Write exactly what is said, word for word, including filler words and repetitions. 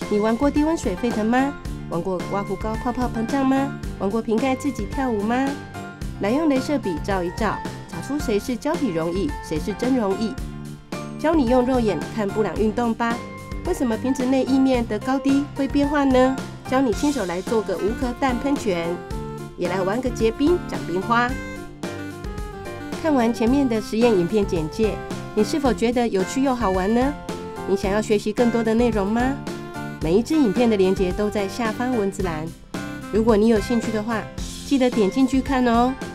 你玩过低温水沸腾吗？玩过刮胡膏泡泡膨胀吗？玩过瓶盖自己跳舞吗？来用雷射笔照一照，找出谁是胶体溶液，谁是真溶液。教你用肉眼看布朗运动吧。为什么瓶子内液面的高低会变化呢？教你亲手来做个无壳蛋喷泉，也来玩个结冰长冰花。看完前面的实验影片简介，你是否觉得有趣又好玩呢？你想要学习更多的内容吗？每一支影片的连结都在下方文字栏，如果你有兴趣的话，记得点进去看哦。